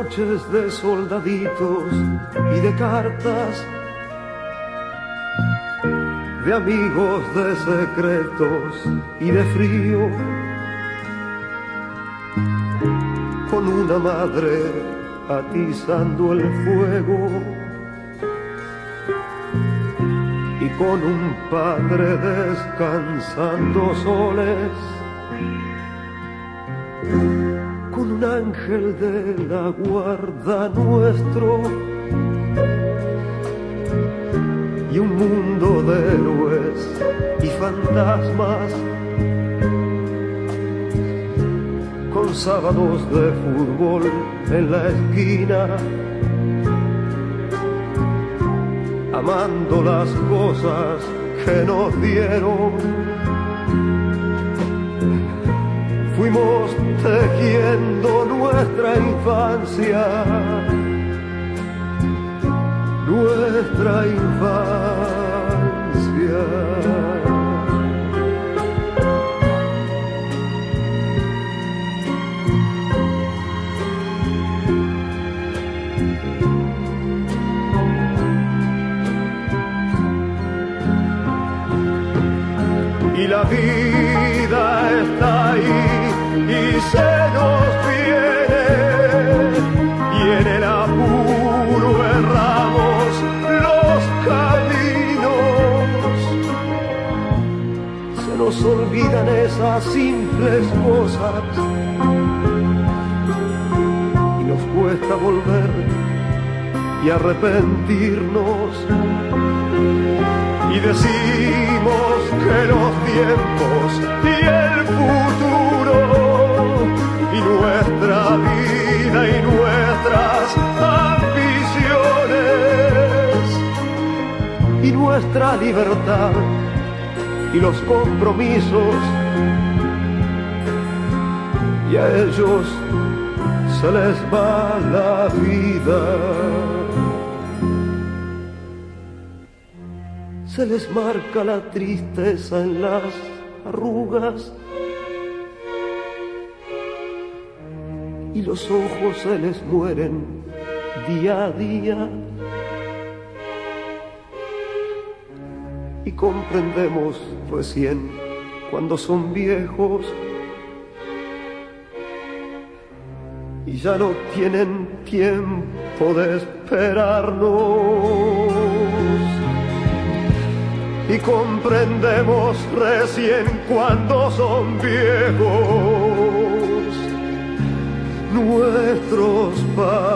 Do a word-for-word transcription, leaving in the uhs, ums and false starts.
noches de soldaditos y de cartas, de amigos, de secretos y de frío, con una madre atizando el fuego y con un padre descansando soles, con un ángel de la guarda nuestro y un mundo de héroes y fantasmas, con sábados de fútbol en la esquina, amando las cosas que nos dieron. Fuimos tejiendo nuestra infancia, nuestra infancia. Y la vida está ahí y se nos viene, y en el apuro erramos los caminos. Se nos olvidan esas simples cosas y nos cuesta volver y arrepentirnos. Y decimos que los tiempos y el futuro y nuestra vida y nuestras ambiciones y nuestra libertad y los compromisos, y a ellos se les va la vida. Se les marca la tristeza en las arrugas y los ojos se les mueren día a día, y comprendemos recién cuando son viejos y ya no tienen tiempo de esperarnos. Y comprendemos recién cuando son viejos nuestros padres.